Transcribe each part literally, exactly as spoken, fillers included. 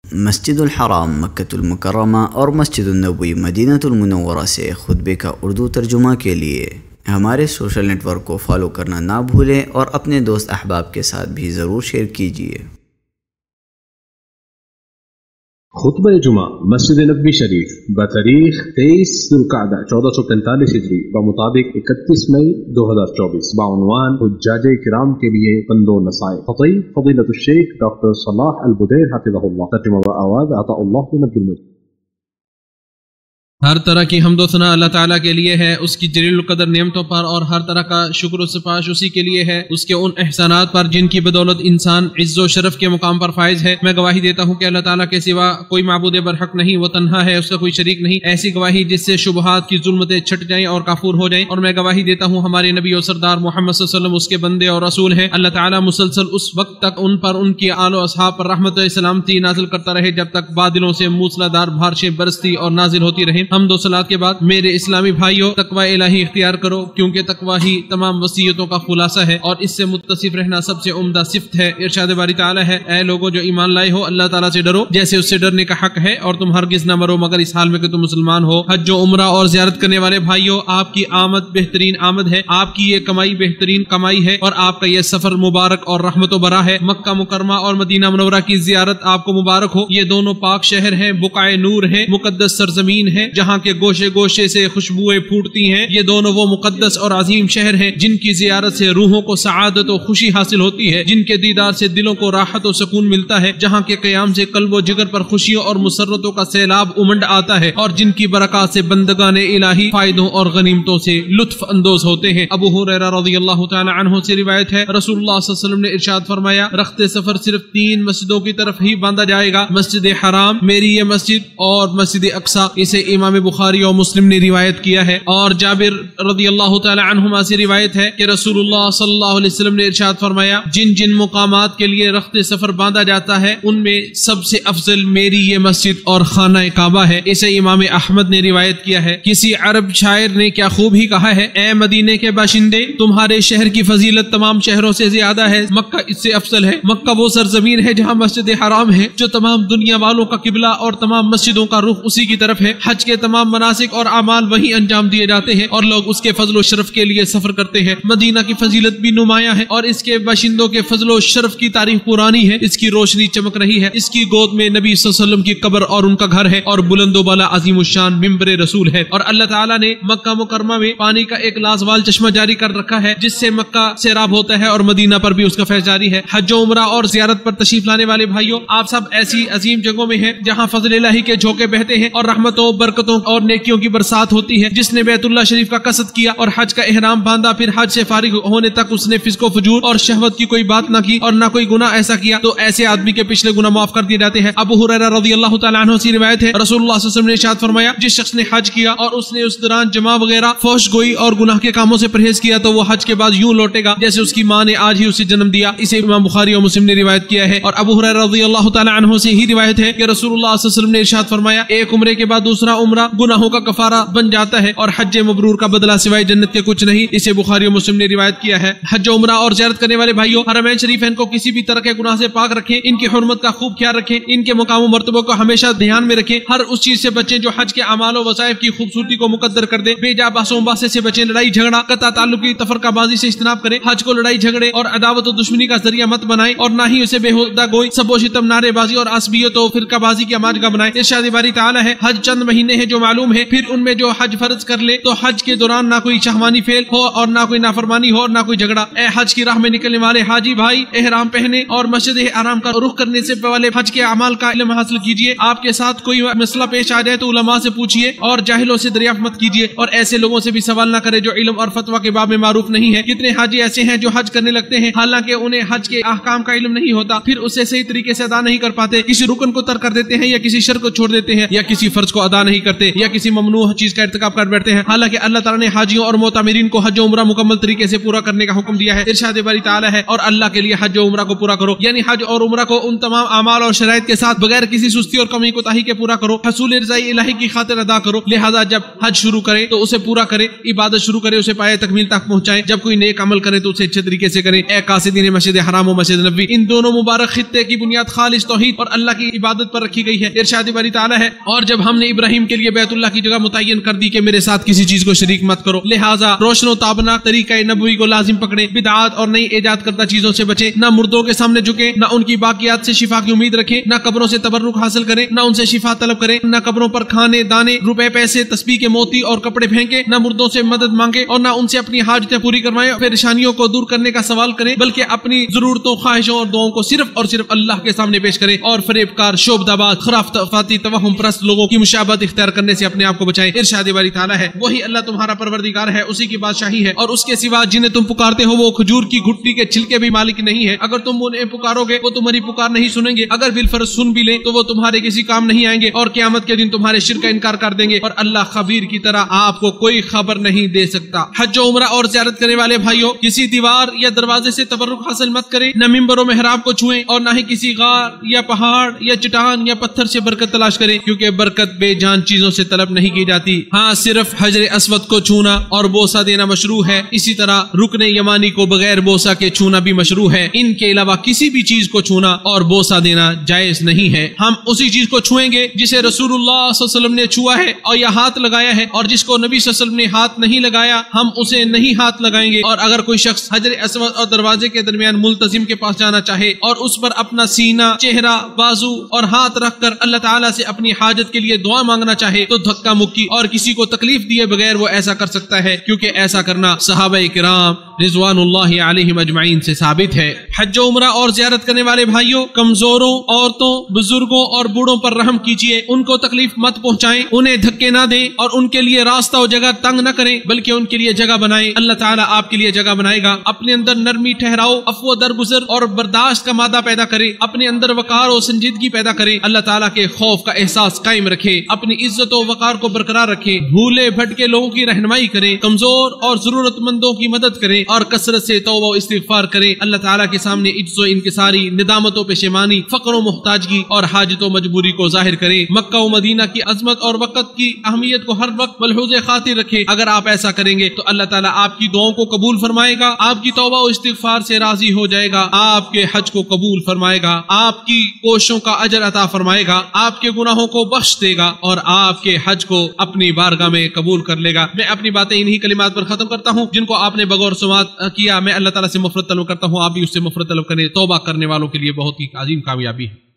مسجد الحرام مکۃ المکرمہ اور مسجد النبوی مدینہ المنورہ سے خطبے کا اردو ترجمہ کے لیے ہمارے سوشل نیٹ ورک کو فالو کرنا نہ بھولیں اور اپنے دوست احباب کے ساتھ بھی ضرور شیئر کیجیے۔ خطبہ جمعہ مسجد نبوی شریف بتاریخ تیئیس ذوالقعدہ چودہ سو پینتالیس ہجری بمطابق اکتیس مئی دو ہزار چوبیس بعنوان حجاج کرام کے لیے پند و نصائح۔ خطیب فضیلۃ الشیخ ڈاکٹر صلاح البدیر حفظہ اللہ، ترجمہ و آواز عطاء اللہ بن عبد المجید۔ ہر طرح کی حمد و ثنا اللہ تعالیٰ کے لیے ہے، اس کی جلیل القدر نعمتوں پر، اور ہر طرح کا شکر و سپاش اسی کے لیے ہے، اس کے ان احسانات پر جن کی بدولت انسان عز و شرف کے مقام پر فائز ہے۔ میں گواہی دیتا ہوں کہ اللہ تعالیٰ کے سوا کوئی معبود برحق نہیں، وہ تنہا ہے، اس کا کوئی شریک نہیں، ایسی گواہی جس سے شبہات کی ظلمتیں چھٹ جائیں اور کافور ہو جائیں۔ اور میں گواہی دیتا ہوں ہمارے نبی و سردار محمد صلی اللہ علیہ وسلم اس کے بندے اور رسول ہیں۔ اللہ تعالیٰ مسلسل اس وقت تک ان پر، ان کی آل و اصحاب پر رحمت و سلامتی نازل کرتا رہے جب تک بادلوں سے موسلا دار بارشیں برستی اور نازل ہوتی رہیں۔ حمد و صلات کے بعد میرے اسلامی بھائیوں، تقوی الہی اختیار کرو، کیونکہ تقوی ہی تمام وصیتوں کا خلاصہ ہے اور اس سے متصف رہنا سب سے عمدہ صفت ہے۔ ارشاد باری تعالیٰ ہے، اے لوگوں جو ایمان لائے ہو، اللہ تعالیٰ سے ڈرو جیسے اس سے ڈرنے کا حق ہے، اور تم ہرگز نہ مرو مگر اس حال میں کہ تم مسلمان ہو۔ حج و عمرہ اور زیارت کرنے والے بھائیوں، آپ کی آمد بہترین آمد ہے، آپ کی یہ کمائی بہترین کمائی ہے، اور آپ کا یہ سفر مبارک اور رحمت و برا ہے۔ مکہ مکرمہ اور مدینہ منورہ کی زیارت آپ کو مبارک ہو۔ یہ دونوں پاک شہر ہیں، بقعہ نور ہیں، مقدس سرزمین ہے جہاں کے گوشے گوشے سے خوشبوئیں پھوٹتی ہیں۔ یہ دونوں وہ مقدس اور عظیم شہر ہیں جن کی زیارت سے روحوں کو سعادت و خوشی حاصل ہوتی ہے، جن کے دیدار سے دلوں کو راحت و سکون ملتا ہے، جہاں کے قیام سے قلب و جگر پر خوشیوں اور مسرتوں کا سیلاب امنڈ آتا ہے، اور جن کی برکات سے بندگان الہی فائدوں اور غنیمتوں سے لطف اندوز ہوتے ہیں۔ ابو ہریرہ رضی اللہ تعالی عنہ سے روایت ہے، رسول اللہ صلی اللہ علیہ وسلم نے ارشاد فرمایا، رخت سفر صرف تین مسجدوں کی طرف ہی باندھا جائے گا، مسجد حرام، میری یہ مسجد، اور مسجد اقصی۔ اسے امام بخاری اور مسلم نے روایت کیا ہے۔ اور جابر رضی اللہ تعالی عنہما سے روایت ہے کہ رسول اللہ صلی اللہ علیہ وسلم نے ارشاد فرمایا، جن جن مقامات کے لیے رخت سفر باندھا جاتا ہے ان میں سب سے افضل میری یہ مسجد اور خانہ کعبہ ہے۔ اسے امام احمد نے روایت کیا ہے۔ کسی عرب شاعر نے کیا خوب ہی کہا ہے، اے مدینے کے باشندے، تمہارے شہر کی فضیلت تمام شہروں سے زیادہ ہے، مکہ اس سے افضل ہے۔ مکہ وہ سرزمین ہے جہاں مسجد حرام ہے جو تمام دنیا والوں کا قبلہ اور تمام مسجدوں کا رخ اسی کی طرف ہے۔ حج کے تمام مناسک اور اعمال وہی انجام دیے جاتے ہیں اور لوگ اس کے فضل و شرف کے لیے سفر کرتے ہیں۔ مدینہ کی فضیلت بھی نمایاں ہے اور اس کے باشندوں کے فضل و شرف کی تاریخ پرانی ہے، اس کی روشنی چمک رہی ہے، اس کی گود میں نبی صلی اللہ علیہ وسلم کی قبر اور ان کا گھر ہے، اور بلند و بالا عظیم الشان ممبر رسول ہے۔ اور اللہ تعالیٰ نے مکہ مکرمہ میں پانی کا ایک لازوال چشمہ جاری کر رکھا ہے جس سے مکہ سیراب ہوتا ہے، اور مدینہ پر بھی اس کا فیض جاری ہے۔ حج و عمرہ اور زیارت پر تشریف لانے والے بھائیوں، آپ سب ایسی عظیم جگہوں میں ہیں جہاں فضل الہی کے جھونکے بہتے ہیں اور رحمتوں، برکتوں اور نیکیوں کی برسات ہوتی ہے۔ جس نے بیت اللہ شریف کا قصد کیا اور حج کا احرام باندھا، پھر حج سے فارغ ہونے تک اس نے فسق و فجور اور شہوت کی کوئی بات نہ کی اور نہ کوئی گناہ ایسا کیا، تو ایسے آدمی کے پچھلے گناہ معاف کر دیے جاتے ہیں۔ ابو ہریرہ رضی اللہ تعالیٰ عنہ سے روایت ہے، رسول اللہ صلی اللہ علیہ وسلم نے ارشاد فرمایا، جس شخص نے حج کیا اور اس نے اس دوران جماع وغیرہ، فحش گوئی اور گناہ کے کاموں سے پرہیز کیا، تو وہ حج کے بعد یوں لوٹے گا جیسے اس کی ماں نے آج ہی اسے جنم دیا۔ اسے امام بخاری اور مسلم نے روایت کیا ہے۔ اور ابو ہریرہ رضی اللہ تعالیٰ عنہ سے ہی روایت ہے کہ رسول اللہ صلی اللہ علیہ وسلم نے ارشاد فرمایا، ایک عمرے کے بعد دوسرا عمرہ گناہوں کا کفارہ بن جاتا ہے، اور حج مبرور کا بدلہ سوائے جنت کے کچھ نہیں۔ اسے بخاری اور مسلم نے روایت کیا ہے۔ حج و عمرہ اور زیارت کرنے والے بھائیوں، حرمین شریفین کو کسی بھی طرح کے گناہ سے پاک رکھیں، ان کی حرمت کا خوب خیال رکھیں، ان کے مقام و مرتبہ کو ہمیشہ دھیان میں رکھیں، ہر اس چیز سے بچیں جو حج کے اعمال و وظائف کی خوبصورتی کو مقدر کر دے، بے جا بحث و مباحثے سے بچیں، لڑائی جھگڑا، قطع تعلق کی تفرقہ بازی سے اجتناب کریں۔ حج کو لڑائی جھگڑے اور عداوت و دشمنی کا ذریعہ مت بنائیں، اور نہ ہی اسے بےہودہ گوئی، سب و شتم، نعرے بازی اور عصبیت و فرقہ بازی کی اماجگاہ بنائیں۔ ارشاد باری تعالیٰ ہے، حج چند مہینے ہیں جو معلوم ہے، پھر ان میں جو حج فرض کر لے تو حج کے دوران نہ کوئی شہوانی فعل ہو اور نہ کوئی نافرمانی ہو اور نہ کوئی جھگڑا۔ اے حج کی راہ میں نکلنے والے حاجی بھائی، احرام پہنے اور مسجد حرام کا رخ کرنے سے پہلے حج کے اعمال کا علم حاصل کیجیے۔ آپ کے ساتھ کوئی مسئلہ پیش آ جائے تو علماء سے پوچھیے اور جاہلوں سے دریافت مت کیجیے، اور ایسے لوگوں سے بھی سوال نہ کرے جو علم اور فتویٰ کے باب میں معروف نہیں ہے۔ کتنے حاجی ایسے ہیں جو حج کرنے لگتے ہیں حالانکہ انہیں حج کے احکام کا علم نہیں ہوتا، پھر اسے صحیح طریقے سے ادا نہیں کر پاتے، کسی رکن کو ترک کر دیتے ہیں یا کسی شرط کو چھوڑ دیتے ہیں یا کسی فرض کو ادا نہیں کرتے یا کسی ممنوع چیز کا ارتکاب کر بیٹھتے ہیں، حالانکہ اللہ تعالیٰ نے حاجیوں اور معتمرین کو حج و عمرہ مکمل طریقے سے پورا کرنے کا حکم دیا ہے۔ ارشاد باری تعالیٰ ہے اور اللہ کے لیے حج و عمرہ کو پورا کرو، یعنی حج اور عمرہ کو ان تمام اعمال اور شرائط کے ساتھ بغیر کسی سستی اور کمی کوتاہی کے پورا کرو، حصول رضائی الہی کی خاطر ادا کرو۔ لہذا جب حج شروع کرے تو اسے پورا کرے، عبادت شروع کرے اسے پائے تکمیل تک پہنچائے، جب کوئی نیک عمل کرے تو اسے اچھے طریقے سے کرے۔ اے قاصدین مسجد حرام و مسجد نبوی، ان دونوں مبارک خطے کی بنیاد خالص توحید اور اللہ کی عبادت پر رکھی گئی ہے۔ ارشاد باری تعالیٰ ہے اور جب ہم نے ابراہیم کے لیے بیت اللہ کی جگہ متعین کر دی کہ میرے ساتھ کسی چیز کو شریک مت کرو، لہذا روشن و تابناک طریقہ نبوی کو لازم پکڑے، بدعات اور نئی ایجاد کردہ چیزوں سے بچیں، نہ مردوں کے سامنے جھکیں، نہ ان کی باقیات سے شفا کی امید رکھیں، نہ قبروں سے تبرک حاصل کریں، نہ ان سے شفا طلب کریں، نہ قبروں پر کھانے دانے روپے پیسے تسبیح کے موتی اور کپڑے پھینکیں، نہ مردوں سے مدد مانگے اور نہ ان سے اپنی حاجتیں پوری کروائیں، پریشانیوں کو دور کرنے کا سوال کریں، بلکہ اپنی ضرورتوں خواہشوں اور دعاؤں کو صرف اور صرف اللہ کے سامنے پیش کریں، اور فریب کار شعبدآباد خرافاتی توہم پرست لوگوں کی مشابہت اختیار کرنے سے اپنے آپ کو بچائیں۔ ارشاد باری تعالیٰ ہے وہی اللہ تمہارا پروردگار ہے، اسی کی بادشاہی ہے، اور اس کے سوا جنہیں تم پکارتے ہو وہ کھجور کی گھٹی کے چھلکے بھی مالک نہیں ہے، اگر تم انہیں پکارو گے وہ تمہاری پکار نہیں سنیں گے، اگر بالفرض سن بھی لیں تو وہ تمہارے کسی کام نہیں آئیں گے، اور قیامت کے دن تمہارے شرک کا انکار کر دیں گے، اور اللہ خبیر کی طرح آپ کو کوئی خبر نہیں دے سکتا۔ حج و عمرہ اور زیارت کرنے والے بھائیوں، کسی دیوار یا دروازے سے تبرک حاصل مت کریں، نہ ممبر و محراب کو چھوئیں، اور نہ ہی کسی غار یا پہاڑ یا چٹان یا پتھر سے برکت تلاش کریں، کیونکہ برکت بے جان چیزوں سے طلب نہیں کی جاتی۔ ہاں صرف حجر اسود کو چھونا اور بوسہ دینا مشروع ہے، اسی طرح رکن یمانی کو بغیر بوسہ کے چھونا بھی مشروع ہے، ان کے علاوہ کسی بھی چیز کو چھونا اور بوسہ دینا جائز نہیں ہے۔ ہم اسی چیز کو چھوئیں گے جسے رسول اللہ صلی اللہ علیہ وسلم نے چھوا ہے اور یا ہاتھ لگایا ہے، اور جس کو نبی صلی اللہ علیہ وسلم نے ہاتھ نہیں لگایا ہم اسے نہیں ہاتھ لگائیں گے۔ اور اگر کوئی شخص حجر اسود اور دروازے کے درمیان ملتزم کے پاس جانا چاہے اور اس پر اپنا سینہ، چہرہ، بازو اور ہاتھ رکھ کر اللہ تعالیٰ سے اپنی حاجت کے لیے دعا مانگنا چاہے تو دھکا مکی اور کسی کو تکلیف دیے بغیر وہ ایسا کر سکتا ہے، کیونکہ ایسا کرنا صحابہ کرام رضوان اللہ علیہم اجمعین سے ثابت ہے۔ حج و عمرہ اور زیارت کرنے والے بھائیوں، کمزوروں، عورتوں، بزرگوں اور بوڑھوں پر رحم کیجیے، ان کو تکلیف مت پہنچائیں، انہیں دھکے نہ دیں اور ان کے لیے راستہ و جگہ تنگ نہ کریں، بلکہ ان کے لیے جگہ بنائیں۔ اللہ تعالیٰ آپ کے لیے جگہ بنائے گا۔ اپنے اندر نرمی، ٹھہراؤ، عفو، درگزر اور برداشت کا مادہ پیدا کریں، اپنے اندر وقار و سنجیدگی پیدا کریں، اللہ تعالیٰ کے خوف کا احساس قائم رکھیں، اپنی عزت و وقار کو برقرار رکھیں، بھولے بھٹکے لوگوں کی رہنمائی کریں، کمزور اور ضرورت مندوں کی مدد کریں اور کثرت سے توبہ و استغفار کریں۔ اللہ تعالیٰ کے سامنے عجز و انکساری، ندامت و پشیمانی، فقر و محتاجگی اور حاجت و مجبوری کو ظاہر کریں۔ مکہ و مدینہ کی عظمت اور وقت کی اہمیت کو ہر وقت ملحوظ خاطر رکھیں۔ اگر آپ ایسا کریں گے تو اللہ تعالیٰ آپ کی دعاؤں کو قبول فرمائے گا، آپ کی توبہ و استغفار سے راضی ہو جائے گا، آپ کے حج کو قبول فرمائے گا، آپ کی کوششوں کا اجر عطا فرمائے گا، آپ کے گناہوں کو بخش دے گا اور آپ کے حج کو اپنی بارگاہ میں قبول کر لے گا۔ میں اپنی باتیں انہی کلمات پر ختم کرتا ہوں جن کو آپ نے بغور سماعت کیا۔ میں اللہ تعالیٰ سے مغفرت طلب کرتا ہوں، آپ بھی اس سے مغفرت طلب کریں۔ توبہ کرنے والوں کے لیے بہت ہی عظیم کامیابی ہے۔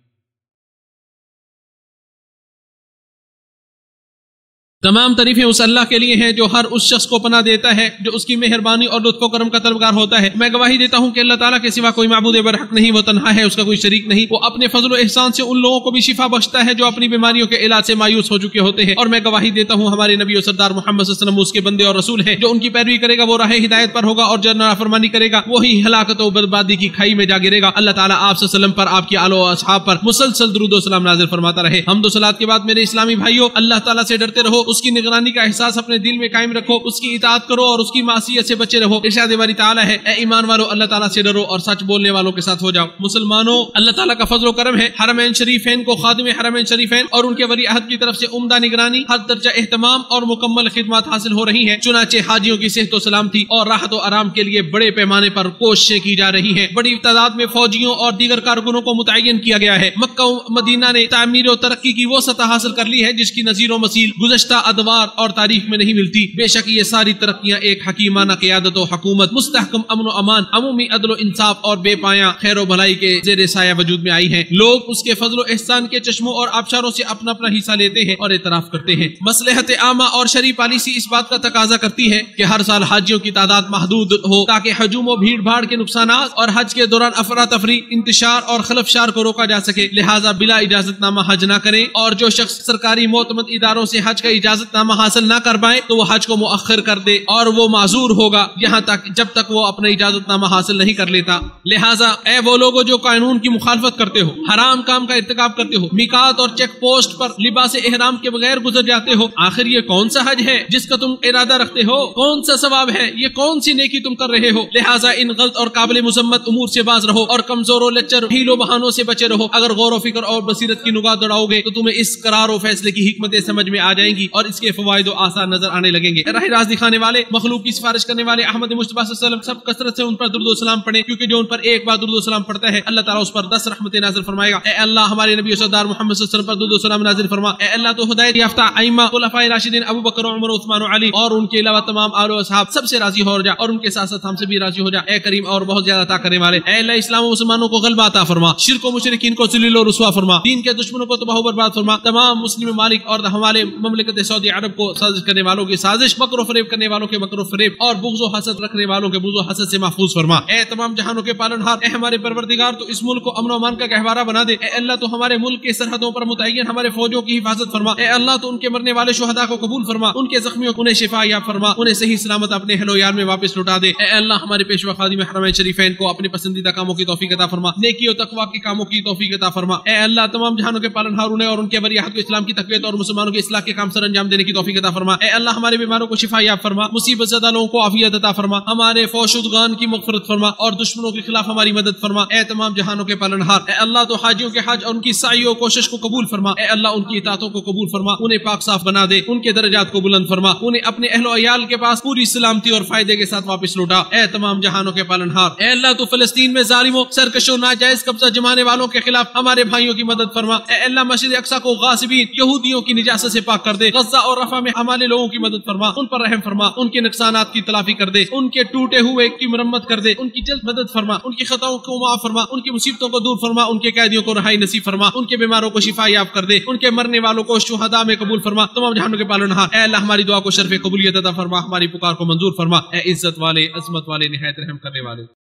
تمام تعریفیں اس اللہ کے لیے ہیں جو ہر اس شخص کو پناہ دیتا ہے جو اس کی مہربانی اور لطف و کرم کا طلبگار ہوتا ہے۔ میں گواہی دیتا ہوں کہ اللہ تعالیٰ کے سوا کوئی معبود برحق نہیں، وہ تنہا ہے، اس کا کوئی شریک نہیں۔ وہ اپنے فضل و احسان سے ان لوگوں کو بھی شفا بخشتا ہے جو اپنی بیماریوں کے علاج سے مایوس ہو چکے ہوتے ہیں، اور میں گواہی دیتا ہوں ہمارے نبی و سردار محمد صلی اللہ علیہ وسلم اس کے بندے اور رسول ہیں۔ جو ان کی پیروی کرے گا وہ راہ ہدایت پر ہوگا، اور جو نافرمانی کرے گا وہی ہلاکت و بربادی کی کھائی میں جا گرے گا۔ اللہ تعالیٰ آپ صلی اللہ علیہ وسلم پر، آپ کی آل و اصحاب پر مسلسل درود و سلام نازل فرماتا رہے۔ حمد و صلوات کے بعد میرے اسلامی بھائیوں، اللہ تعالیٰ سے ڈرتے رہو، اس کی نگرانی کا احساس اپنے دل میں قائم رکھو، اس کی اطاعت کرو اور اس کی معصیت سے بچے رہو۔ ارشاد باری تعالیٰ ہے اے ایمان والو، اللہ تعالیٰ سے ڈرو اور سچ بولنے والوں کے ساتھ ہو جاؤ۔ مسلمانوں، اللہ تعالیٰ کا فضل و کرم ہے، حرمین شریفین کو خادم حرمین شریفین اور ان کے ولی عہد کی طرف سے عمدہ نگرانی، ہر درجہ اہتمام اور مکمل خدمات حاصل ہو رہی ہیں۔ چنانچہ حاجیوں کی صحت و سلامتی اور راحت و آرام کے لیے بڑے پیمانے پر کوششیں کی جا رہی ہیں۔ بڑی تعداد میں فوجیوں اور دیگر کارکنوں کو متعین کیا گیا ہے۔ مکہ و مدینہ نے تعمیر و ترقی کی وہ سطح حاصل کر لی ہے جس کی نظیر و مثیل گزشتہ ادوار اور تاریخ میں نہیں ملتی۔ بے شک یہ ساری ترقیاں ایک حکیمانہ قیادت و حکومت، مستحکم امن و امان، عمومی عدل و انصاف اور بے پایاں خیر و بھلائی کے زیر سایہ وجود میں آئی ہیں۔ لوگ اس کے فضل و احسان کے چشموں اور آبشاروں سے اپنا اپنا حصہ لیتے ہیں اور اعتراف کرتے ہیں۔ مصلحت عامہ اور شرعی پالیسی اس بات کا تقاضا کرتی ہے کہ ہر سال حاجیوں کی تعداد محدود ہو تاکہ ہجوم و بھیڑ بھاڑ کے نقصانات اور حج کے دوران افراتفری، انتشار اور خلفشار کو روکا جا سکے۔ لہٰذا بلا اجازت نامہ حج نہ کریں، اور جو شخص سرکاری معتمد اداروں سے حج کا اجازت نامہ حاصل نہ کر پائے تو وہ حج کو مؤخر کر دے اور وہ معذور ہوگا یہاں تک جب تک وہ اپنا اجازت نامہ حاصل نہیں کر لیتا. لہٰذا اے وہ لوگوں جو قانون کی مخالفت کرتے ہو، حرام کام کا ارتکاب کرتے ہو، میقات اور چیک پوسٹ پر لباس احرام کے بغیر گزر جاتے ہو، آخر یہ کون سا حج ہے جس کا تم ارادہ رکھتے ہو؟ کون سا ثواب ہے؟ یہ کون سی نیکی تم کر رہے ہو؟ لہٰذا ان غلط اور قابل مذمت امور سے باز رہو اور کمزور و لچر ہیلو بہانوں سے بچے رہو. اگر غور و فکر اور بصیرت کی نگاہ دوڑاؤ گے تو تمہیں اس قرار و فیصلے کی حکمتیں سمجھ میں آ جائیں گی اور اس کے فوائد و آثار نظر آنے لگیں گے. راہ راست دکھانے والے، مخلوق کی سفارش کرنے والے احمد مصطفیٰ صلی اللہ علیہ وسلم سب کثرت سے ان پر درود و سلام پڑھیں، کیونکہ جو ان پر ایک بار درود و سلام پڑھتا ہے اللہ تعالیٰ اس پر دس رحمتیں نازل فرمائے گا. اے اللہ ہمارے نبی سردار محمد صلی اللہ علیہ وسلم پر درود و سلام نازل فرما. اے اللہ تو ہدایت یافتہ ائمہ خلفائے راشدین ابو بکر و عمر و عثمان و علی اور ان کے علاوہ تمام آل و اصحاب سب سے راضی ہو جا اور ان کے ساتھ ساتھ ہم سے بھی راضی ہو جا. اے کریم اور بہت زیادہ عطا کرنے والے، اے اللہ اسلام و مسلمانوں کو غلبہ عطا فرما، شرک و مشرکین کو ذلیل و رسوا فرما، دین کے دشمنوں کو تباہ و برباد فرما، تمام مسلم ممالک اور ہمارے مملکت سعودی عرب کو سازش کرنے والوں کی سازش، مکر و فریب کرنے والوں کے مکر و فریب اور بغض و حسد رکھنے والوں کے بغض و حسد سے محفوظ فرما. اے تمام جہانوں کے پالنہار، اے ہمارے پروردگار تو اس ملک کو امن و امان کا گہوارہ بنا دے. اے اللہ تو ہمارے ملک کے سرحدوں پر متعین ہمارے فوجوں کی حفاظت فرما. اے اللہ تو ان کے مرنے والے شہداء کو قبول فرما، ان کے زخمیوں کو انہیں شفا یاب فرما، انہیں صحیح سلامت اپنے اہل و یار میں واپس لوٹا دے. اے اللہ ہمارے پیشوا خادم حرمین شریفین کو اپنے پسندیدہ کاموں کی توفیق عطا فرما، نیکی و تقوی کے کاموں کی توفیق عطا فرما. اے اللہ تمام جہانوں کے پالنہار انہیں اور ان کے ولیعہد کو اسلام کی تقویت اور مسلمانوں کے اصلاح کے کام سر انجام دینے کی توفیق عطا فرما. اے اللہ ہمارے بیماروں کو شفا یاب فرما، مصیبت زدہ لوگوں کو عافیت عطا فرما، ہمارے فوش شدگان کی مغفرت فرما اور دشمنوں کے خلاف ہماری مدد فرما. اے تمام جہانوں کے پالنہار، اے اللہ تو حاجیوں کے حج اور ان کی سعی و کوشش کو قبول فرما. اے اللہ ان کی اطاعتوں کو قبول فرما، انہیں پاک صاف بنا دے، ان کے درجات کو بلند فرما، انہیں اپنے اہل و عیال کے پاس پوری سلامتی اور فائدے کے ساتھ واپس لوٹا. اے تمام جہانوں کے پالنہار، اے اللہ تو فلسطین میں ظالموں، سرکشوں، ناجائز قبضہ جمانے والوں کے خلاف ہمارے بھائیوں کی مدد فرما. اے اللہ مسجد اقصی کو غاصبین یہودیوں کی نجاست سے پاک کر دے. غزہ اور رفح میں ہمارے لوگوں کی مدد فرما، ان پر رحم فرما، ان کے نقصانات کی تلافی کر دے، ان کے ٹوٹے ہوئے کی مرمت کر دے، ان کی جلد مدد فرما، ان کی خطاؤں کو معاف فرما، ان کی مصیبتوں کو دور فرما، ان کے قیدیوں کو رہائی نصیب فرما، ان کے بیماروں کو شفا یاب کر دے، ان کے مرنے والوں کو شہداء میں قبول فرما. تمام جہانوں کے پالنہار، اے اللہ ہماری دعا کو شرف قبولیت عطا فرما، ہماری پکار کو منظور فرما. اے عزت والے، عظمت والے، نہایت رحم کرنے والے.